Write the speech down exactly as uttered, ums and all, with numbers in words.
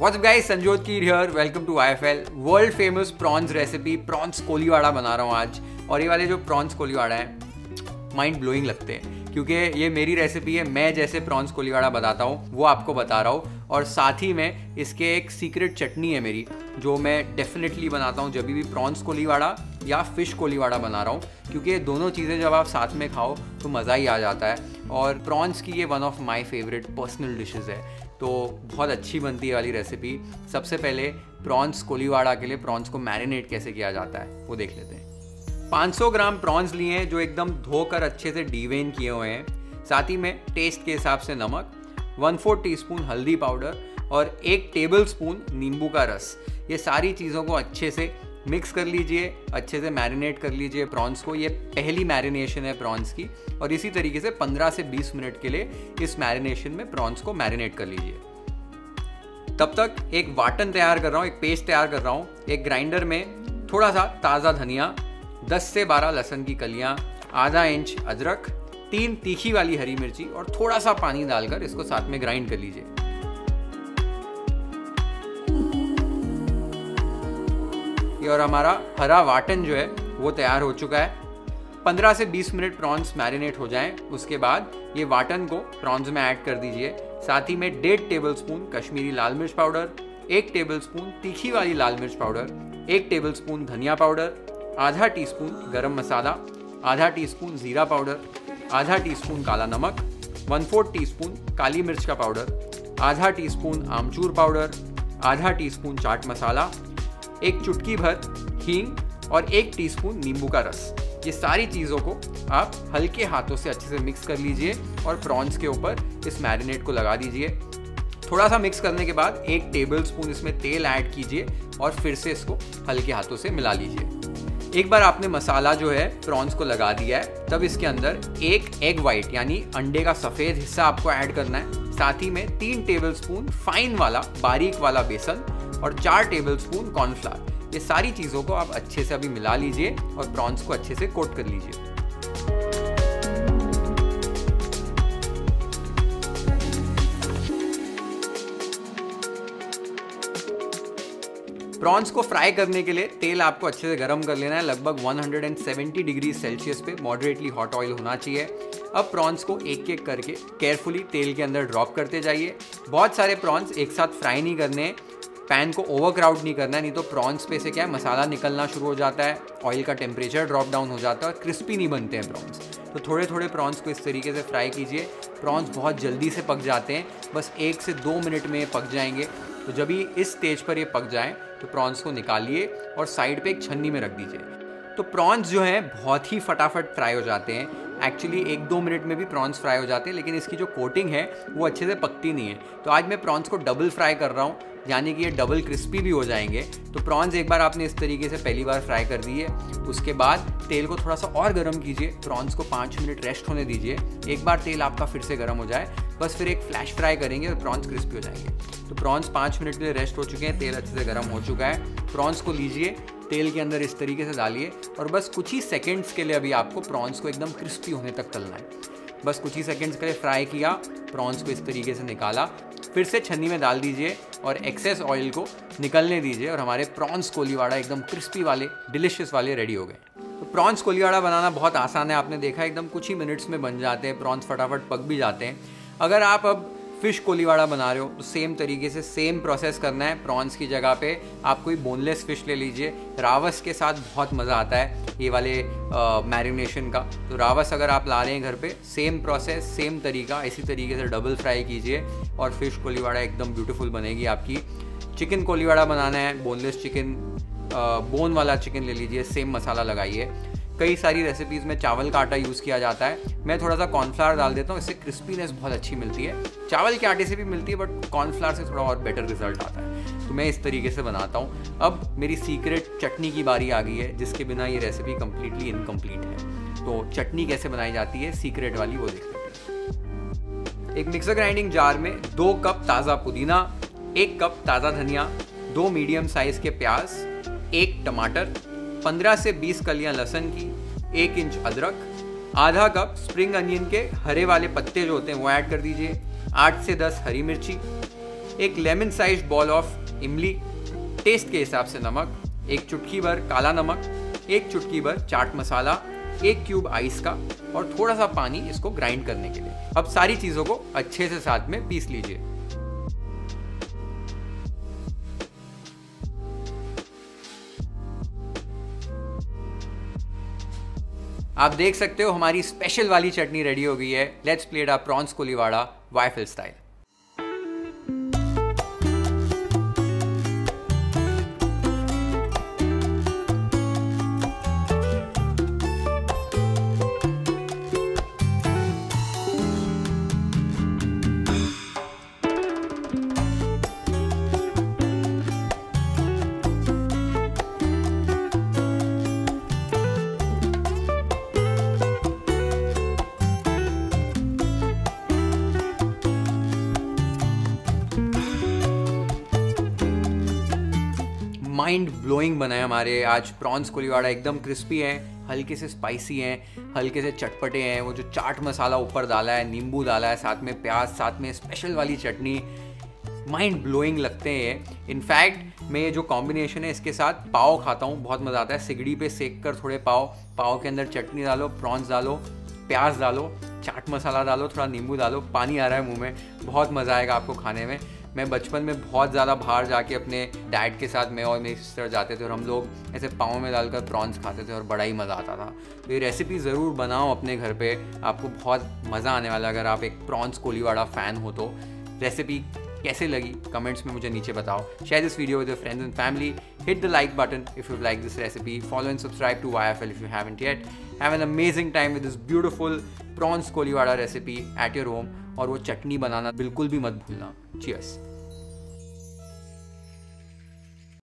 What's up guys, Sanjyot Keer here, welcome to I F L. World famous prawns recipe prawns Koliwada बना रहा हूँ आज। और ये वाले जो प्रॉन्स कोलीवाड़ा है माइंड ब्लोइंग लगते हैं, क्योंकि ये मेरी रेसिपी है। मैं जैसे प्रॉन्स कोलीवाड़ा बताता हूँ वो आपको बता रहा हूँ, और साथ ही में इसके एक सीक्रेट चटनी है मेरी, जो मैं डेफिनेटली बनाता हूँ जब भी प्रॉन्स कोलीवाड़ा या फिश कोलीवाड़ा बना रहा हूँ, क्योंकि ये दोनों चीज़ें जब आप साथ में खाओ तो मज़ा ही आ जाता है। और प्रॉन्स की ये one of my favourite personal dishes है, तो बहुत अच्छी बनती है वाली रेसिपी। सबसे पहले प्रॉन्स कोलीवाड़ा के लिए प्रॉन्स को मैरिनेट कैसे किया जाता है वो देख लेते हैं। पाँच सौ ग्राम प्रॉन्स लिए हैं जो एकदम धोकर अच्छे से डीवेन किए हुए हैं। साथ ही में टेस्ट के हिसाब से नमक, वन फोर्थ टी स्पून हल्दी पाउडर और एक टेबल स्पून नींबू का रस। ये सारी चीज़ों को अच्छे से मिक्स कर लीजिए, अच्छे से मैरिनेट कर लीजिए प्रॉन्स को। ये पहली मैरिनेशन है प्रॉन्स की, और इसी तरीके से पंद्रह से बीस मिनट के लिए इस मैरिनेशन में प्रॉन्स को मैरिनेट कर लीजिए। तब तक एक वाटन तैयार कर रहा हूँ, एक पेस्ट तैयार कर रहा हूँ। एक ग्राइंडर में थोड़ा सा ताज़ा धनिया, दस से बारह लहसुन की कलियाँ, आधा इंच अदरक, तीन तीखी वाली हरी मिर्ची और थोड़ा सा पानी डालकर इसको साथ में ग्राइंड कर लीजिए। और हमारा हरा वाटन जो है वो तैयार हो चुका है। पंद्रह से बीस मिनट प्रॉन्स मैरिनेट हो जाएं, उसके बाद ये वाटन को प्रॉन्स में ऐड कर दीजिए। साथ ही में डेढ़ टेबल स्पून कश्मीरी लाल मिर्च पाउडर, एक टेबल स्पून तीखी वाली लाल मिर्च पाउडर, एक टेबल स्पून धनिया पाउडर, आधा टीस्पून गरम मसाला, आधा टीस्पून जीरा पाउडर, आधा टीस्पून काला नमक, वन फोर्थ टीस्पून काली मिर्च का पाउडर, आधा टीस्पून आमचूर पाउडर, आधा टीस्पून चाट मसाला, एक चुटकी भर हींग और एक टीस्पून नींबू का रस। ये सारी चीज़ों को आप हल्के हाथों से अच्छे से मिक्स कर लीजिए और प्रॉन्स के ऊपर इस मैरिनेट को लगा दीजिए। थोड़ा सा मिक्स करने के बाद एक टेबल स्पून इसमें तेल ऐड कीजिए और फिर से इसको हल्के हाथों से मिला लीजिए। एक बार आपने मसाला जो है प्रॉन्स को लगा दिया है, तब इसके अंदर एक एग वाइट यानी अंडे का सफ़ेद हिस्सा आपको ऐड करना है। साथ ही में तीन टेबल स्पून फाइन वाला बारीक वाला बेसन और चार टेबल स्पून कॉर्नफ्लावर। ये सारी चीज़ों को आप अच्छे से अभी मिला लीजिए और प्रॉन्स को अच्छे से कोट कर लीजिए। प्रॉन्स को फ्राई करने के लिए तेल आपको अच्छे से गर्म कर लेना है। लगभग एक सौ सत्तर डिग्री सेल्सियस पे मॉडरेटली हॉट ऑयल होना चाहिए। अब प्रॉन्स को एक एक करके केयरफुली तेल के अंदर ड्रॉप करते जाइए। बहुत सारे प्रॉन्स एक साथ फ्राई नहीं करने, पैन को ओवरक्राउड नहीं करना है, नहीं तो प्रॉन्स पे से क्या है मसाला निकलना शुरू हो जाता है, ऑयल का टेम्परेचर ड्रॉप डाउन हो जाता है और क्रिस्पी नहीं बनते हैं प्रॉन्स। तो थोड़े थोड़े प्रॉन्स को इस तरीके से फ्राई कीजिए। प्रॉन्स बहुत जल्दी से पक जाते हैं, बस एक से दो मिनट में पक जाएंगे। तो जब भी इस स्टेज पर ये पक जाएं तो प्रॉन्स को निकालिए और साइड पे एक छन्नी में रख दीजिए। तो प्रॉन्स जो हैं बहुत ही फटाफट फ्राई हो जाते हैं। एक्चुअली एक दो मिनट में भी प्रॉन्स फ्राई हो जाते हैं, लेकिन इसकी जो कोटिंग है वो अच्छे से पकती नहीं है। तो आज मैं प्रॉन्स को डबल फ्राई कर रहा हूँ, यानी कि ये डबल क्रिस्पी भी हो जाएंगे। तो प्रॉन्स एक बार आपने इस तरीके से पहली बार फ्राई कर दिए, उसके बाद तेल को थोड़ा सा और गर्म कीजिए। प्रॉन्स को पाँच मिनट रेस्ट होने दीजिए। एक बार तेल आपका फिर से गर्म हो जाए, बस फिर एक फ्लैश फ्राई करेंगे और प्रॉन्स क्रिस्पी हो जाएंगे। तो प्रॉन्स पाँच मिनट के लिए रेस्ट हो चुके हैं, तेल अच्छे से गर्म हो चुका है। प्रॉन्स को लीजिए, तेल के अंदर इस तरीके से डालिए और बस कुछ ही सेकंड्स के लिए अभी आपको प्रॉन्स को एकदम क्रिस्पी होने तक तलना है। बस कुछ ही सेकंड्स के लिए फ्राई किया, प्रॉन्स को इस तरीके से निकाला, फिर से छन्नी में डाल दीजिए और एक्सेस ऑयल को निकलने दीजिए और हमारे प्रॉन्स कोलीवाड़ा एकदम क्रिस्पी वाले डिलिशियस वाले रेडी हो गए। तो प्रॉन्स कोलीवाड़ा बनाना बहुत आसान है, आपने देखा एकदम कुछ ही मिनट्स में बन जाते हैं। प्रॉन्स फटाफट पक भी जाते हैं। अगर आप अब फिश कोलीवाड़ा बना रहे हो तो सेम तरीके से सेम प्रोसेस करना है। प्रॉन्स की जगह पे आप कोई बोनलेस फिश ले लीजिए। रावस के साथ बहुत मज़ा आता है ये वाले मैरिनेशन का। तो रावस अगर आप ला रहे हैं घर पे, सेम प्रोसेस सेम तरीका, इसी तरीके से डबल फ्राई कीजिए और फिश कोलीवाड़ा एकदम ब्यूटीफुल बनेगी आपकी। चिकन कोलीवाड़ा बनाना है, बोनलेस चिकन, बोन वाला चिकन ले लीजिए, सेम मसाला लगाइए। कई सारी रेसिपीज़ में चावल का आटा यूज़ किया जाता है, मैं थोड़ा सा कॉर्नफ्लावर डाल देता हूँ, इससे क्रिस्पीनेस बहुत अच्छी मिलती है। चावल के आटे से भी मिलती है बट कॉर्नफ्लावर से थोड़ा और बेटर रिजल्ट आता है। तो मैं इस तरीके से बनाता हूँ। अब मेरी सीक्रेट चटनी की बारी आ गई है, जिसके बिना ये रेसिपी कम्प्लीटली इनकम्प्लीट है। तो चटनी कैसे बनाई जाती है सीक्रेट वाली, वो देख लेते हैं। एक मिक्सर ग्राइंडिंग जार में दो कप ताज़ा पुदीना, एक कप ताज़ा धनिया, दो मीडियम साइज़ के प्याज, एक टमाटर, पंद्रह से बीस कलियां लहसुन की, एक इंच अदरक, आधा कप स्प्रिंग अनियन के हरे वाले पत्ते जो होते हैं वो ऐड कर दीजिए, आठ से दस हरी मिर्ची, एक लेमन साइज बॉल ऑफ इमली, टेस्ट के हिसाब से नमक, एक चुटकी भर काला नमक, एक चुटकी भर चाट मसाला, एक क्यूब आइस का और थोड़ा सा पानी इसको ग्राइंड करने के लिए। अब सारी चीजों को अच्छे से साथ में पीस लीजिए। आप देख सकते हो हमारी स्पेशल वाली चटनी रेडी हो गई है। Let's plate our prawns Koliwada वाइफल स्टाइल। माइंड ब्लोइंग बना है हमारे आज प्रॉन्स कोलीवाड़ा। एकदम क्रिस्पी हैं, हल्के से स्पाइसी हैं, हल्के से चटपटे हैं। वो जो चाट मसाला ऊपर डाला है, नींबू डाला है, साथ में प्याज, साथ में स्पेशल वाली चटनी, माइंड ब्लोइंग लगते हैं। इनफैक्ट मैं ये जो कॉम्बिनेशन है इसके साथ पाव खाता हूँ, बहुत मज़ा आता है। सिगड़ी पे सेक कर थोड़े पाव, पाव के अंदर चटनी डालो, प्रॉन्स डालो, प्याज डालो, चाट मसाला डालो, थोड़ा नींबू डालो, पानी आ रहा है मुँह में, बहुत मज़ा आएगा आपको खाने में। मैं बचपन में बहुत ज़्यादा बाहर जाके अपने डैड के साथ मैं और मेरी सिस्टर जाते थे और हम लोग ऐसे पाँव में डालकर प्रॉन्स खाते थे और बड़ा ही मज़ा आता था। तो ये रेसिपी ज़रूर बनाओ अपने घर पे, आपको बहुत मज़ा आने वाला है। अगर आप एक प्रॉन्स कोलीवाड़ा फ़ैन हो तो रेसिपी कैसे लगी कमेंट्स में मुझे नीचे बताओ। Share this video with your friends and family, hit the like button if you like this recipe, follow and subscribe to Y F L if you haven't yet. Have an amazing time with this beautiful prawns Koliwada recipe at your home और वो चटनी बनाना बिल्कुल भी मत भूलना। Cheers.